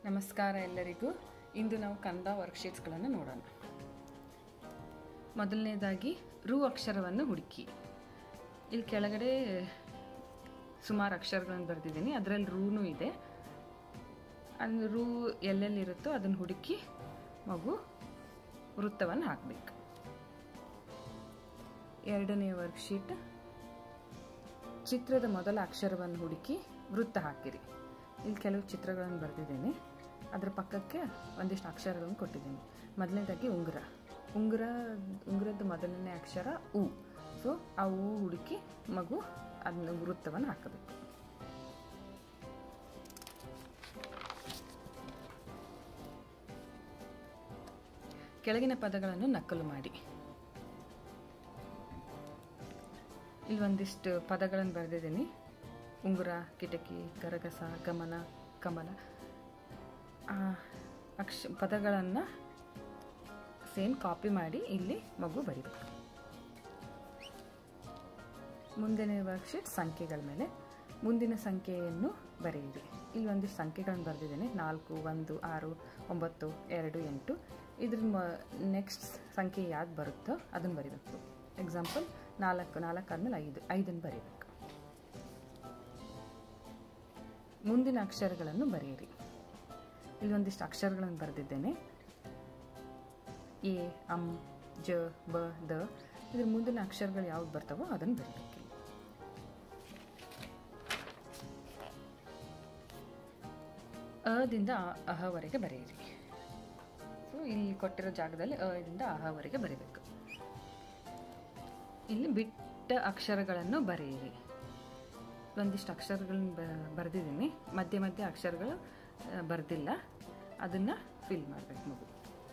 ನಮಸ್ಕಾರ ಎಲ್ಲರಿಗೂ. ಇಂದು ನಾವು ಕನ್ನಡ ವರ್ಕ್ಶೀಟ್ಸ್ಗಳನ್ನು ನೋಡೋಣ. ಮೊದಲನೇದಾಗಿ ರು ಅಕ್ಷರವನ್ನು ಹುಡುಕಿ. ಇಲ್ಲಿ ಕೆಳಗಡೆ ಸುಮಾರು ಅಕ್ಷರಗಳನ್ನು ಬರೆದಿದ್ದೀನಿ, ಅದರಲ್ಲಿ ರೂನೂ ಇದೆ. ಅದು ರು ಎಲ್ಲೆಲ್ಲಿರುತ್ತೋ ಅದನ್ನು ಹುಡುಕಿ ಮಗು ವೃತ್ತವನ್ನು ಹಾಕಬೇಕು. ಎರಡನೇ ವರ್ಕ್ಶೀಟ್, ಚಿತ್ರದ ಮೊದಲ ಅಕ್ಷರವನ್ನು ಹುಡುಕಿ ವೃತ್ತ ಹಾಕಿರಿ. ಇಲ್ಲಿ ಕೆಲವು ಚಿತ್ರಗಳನ್ನು ಬರೆದಿದ್ದೀನಿ, ಅದರ ಪಕ್ಕಕ್ಕೆ ಒಂದಿಷ್ಟು ಅಕ್ಷರಗಳನ್ನು ಕೊಟ್ಟಿದ್ದೀನಿ. ಮೊದಲನೇದಾಗಿ ಉಂಗುರದ ಮೊದಲನೇ ಅಕ್ಷರ ಉ. ಸೊ ಆ ಉ ಹುಡುಕಿ ಮಗು ಅದನ್ನ ವೃತ್ತವನ್ನು ಹಾಕಬೇಕು. ಕೆಳಗಿನ ಪದಗಳನ್ನು ನಕಲು ಮಾಡಿ. ಇಲ್ಲಿ ಒಂದಿಷ್ಟು ಪದಗಳನ್ನು ಬರೆದಿದ್ದೀನಿ. ಉಂಗುರ, ಕಿಟಕಿ, ಗರಗಸ, ಗಮನ, ಕಮಲ. ಪದಗಳನ್ನು ಸೇಮ್ ಕಾಪಿ ಮಾಡಿ ಇಲ್ಲಿ ಮಗು ಬರೀಬೇಕು. ಮುಂದಿನ ವರ್ಕ್ಶೀಟ್ ಸಂಖ್ಯೆಗಳ ಮೇಲೆ. ಮುಂದಿನ ಸಂಖ್ಯೆಯನ್ನು ಬರೆಯಿರಿ. ಇಲ್ಲಿ ಒಂದಿಷ್ಟು ಸಂಖ್ಯೆಗಳನ್ನು ಬರೆದಿದ್ದೇನೆ. 4, 1, 6, 9, 2, 8. ಇದ್ರ ನೆಕ್ಸ್ಟ್ ಸಂಖ್ಯೆ ಯಾವ್ದು ಬರುತ್ತೋ ಅದನ್ನು ಬರೀಬೇಕು. ಎಕ್ಸಾಂಪಲ್ 4 ಆದಮೇಲೆ 5 ಬರೀಬೇಕು. ಮುಂದಿನ ಅಕ್ಷರಗಳನ್ನು ಬರೆಯಿರಿ. ಇಲ್ಲಿ ಒಂದಿಷ್ಟು ಅಕ್ಷರಗಳನ್ನು ಬರೆದಿದ್ದೇನೆ. ಎ, ಅಂ, ಜ, ಬ, ದ. ಇದ್ರ ಮುಂದಿನ ಅಕ್ಷರಗಳು ಯಾವ್ದು ಬರ್ತಾವೋ ಅದನ್ನು ಬರೀಬೇಕು. ಅದಿಂದ ಅಹವರೆಗೆ ಬರೆಯಿರಿ. ಸೊ ಇಲ್ಲಿ ಕೊಟ್ಟಿರೋ ಜಾಗದಲ್ಲಿ ಅದಿಂದ ಅಹವರೆಗೆ ಬರೀಬೇಕು. ಇಲ್ಲಿ ಬಿಟ್ಟ ಅಕ್ಷರಗಳನ್ನು ಬರೆಯಿರಿ. ಒಂದಿಷ್ಟು ಅಕ್ಷರಗಳನ್ನು ಬರೆದಿದ್ದೀನಿ, ಮಧ್ಯೆ ಅಕ್ಷರಗಳು ಬರೆದಿಲ್ಲ, ಅದನ್ನು ಫಿಲ್ ಮಾಡಬೇಕು ಮಗು.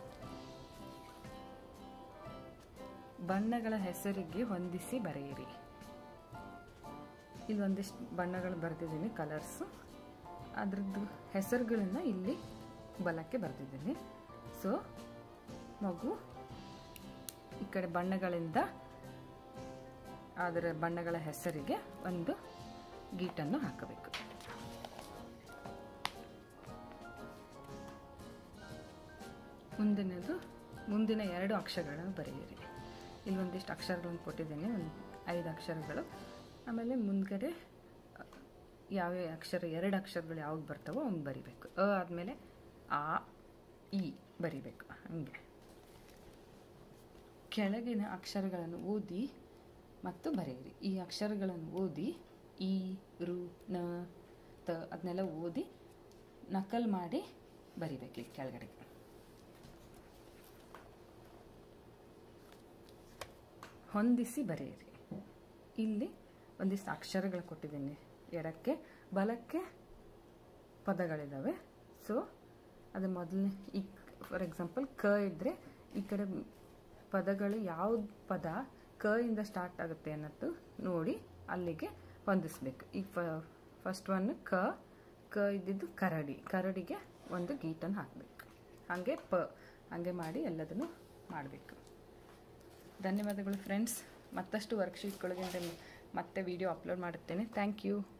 ಬಣ್ಣಗಳ ಹೆಸರಿಗೆ ಹೊಂದಿಸಿ ಬರೆಯಿರಿ. ಇಲ್ಲಿ ಒಂದಿಷ್ಟು ಬಣ್ಣಗಳು ಬರೆದಿದ್ದೀನಿ, ಕಲರ್ಸು. ಅದರದ್ದು ಹೆಸರುಗಳನ್ನು ಇಲ್ಲಿ ಬಲಕ್ಕೆ ಬರೆದಿದ್ದೀನಿ. ಸೊ ಮಗು ಈ ಕಡೆ ಬಣ್ಣಗಳಿಂದ ಅದರ ಬಣ್ಣಗಳ ಹೆಸರಿಗೆ ಒಂದು ಗೀಟನ್ನು ಹಾಕಬೇಕು. ಮುಂದಿನ 2 ಅಕ್ಷರಗಳನ್ನು ಬರೆಯಿರಿ. ಇಲ್ಲಿ ಒಂದಿಷ್ಟು ಅಕ್ಷರಗಳನ್ನು ಕೊಟ್ಟಿದ್ದೇನೆ, 5 ಅಕ್ಷರಗಳು. ಆಮೇಲೆ ಮುಂದ್ಗಡೆ ಯಾವ್ಯಾವ ಅಕ್ಷರ, 2 ಅಕ್ಷರಗಳು ಯಾವ್ದು ಬರ್ತಾವೋ ಅವ್ನು ಬರಿಬೇಕು. ಆದಮೇಲೆ ಆ, ಇ ಬರಿಬೇಕು. ಹಂಗೆ ಕೆಳಗಿನ ಅಕ್ಷರಗಳನ್ನು ಓದಿ ಮತ್ತು ಬರೆಯಿರಿ. ಈ ಅಕ್ಷರಗಳನ್ನು ಓದಿ ಇ, ರು, ನ, ತ ಅದನ್ನೆಲ್ಲ ಓದಿ ನಕಲ್ ಮಾಡಿ ಬರಿಬೇಕು. ಇಲ್ಲಿ ಕೆಳಗಡೆ ಹೊಂದಿಸಿ ಬರೆಯಿರಿ. ಇಲ್ಲಿ ಒಂದಿಷ್ಟು ಅಕ್ಷರಗಳು ಕೊಟ್ಟಿದ್ದೀನಿ. ಎಡಕ್ಕೆ ಬಲಕ್ಕೆ ಪದಗಳಿದ್ದಾವೆ. ಸೊ ಅದು ಮೊದಲನೇ, ಈ ಫಾರ್ ಎಕ್ಸಾಂಪಲ್ ಕ ಇದ್ದರೆ ಈ ಕಡೆ ಪದಗಳು ಯಾವ್ದು ಪದ ಕ ಇಂದ ಸ್ಟಾರ್ಟ್ ಆಗುತ್ತೆ ಅನ್ನೋದು ನೋಡಿ ಅಲ್ಲಿಗೆ ಹೊಂದಿಸ್ಬೇಕು. ಈಗ ಫಸ್ಟ್ ಒನ್ ಕ ಇದ್ದಿದ್ದು ಕರಡಿಗೆ ಒಂದು ಗೀಟನ್ನು ಹಾಕಬೇಕು. ಹಾಗೆ ಹಾಗೆ ಮಾಡಿ ಎಲ್ಲದನ್ನು ಮಾಡಬೇಕು. ಧನ್ಯವಾದಗಳು ಫ್ರೆಂಡ್ಸ್. ಮತ್ತಷ್ಟು ವರ್ಕ್ಶೀಟ್ಗಳಿಗೆ ಮತ್ತೆ ವಿಡಿಯೋ ಅಪ್ಲೋಡ್ ಮಾಡುತ್ತೇನೆ. Thank you.